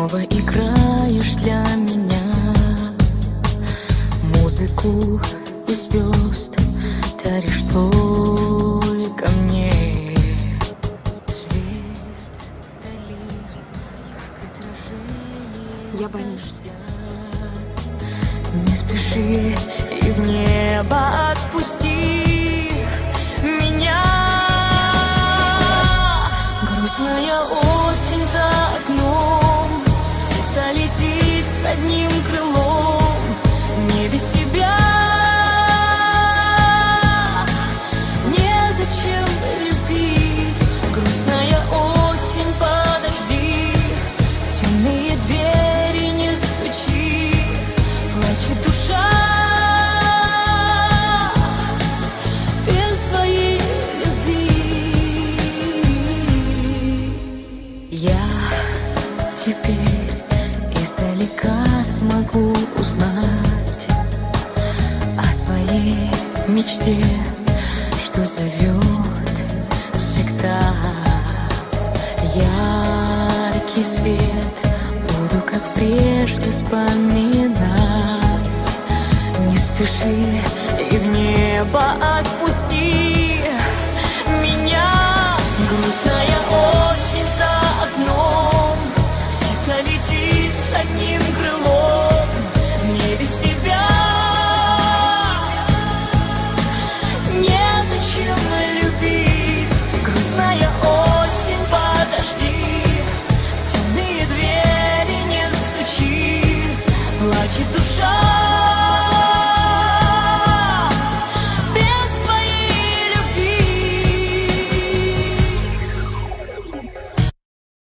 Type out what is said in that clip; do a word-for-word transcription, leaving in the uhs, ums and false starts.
снова играешь для меня музыку из звезд, даришь только мне. Свет вдали, как отражение Я боюсь. дождя. Не спеши и в небо отпусти меня. Грустная осень за окном, птица летит с одним крылом. Не без тебя, незачем любить. Грустная осень, подожди, в темные двери не стучи. Плачет душа без своей любви. Я теперь издалека смогу узнать о своей мечте, что зовет всегда. Яркий свет буду, как прежде, вспоминать. Не спеши и в небо отпусти меня. Грустная осень за окном, птица летит с одним крылом. Мне без тебя незачем любить. Грустная осень, подожди, в темные двери не стучи. Плачет душа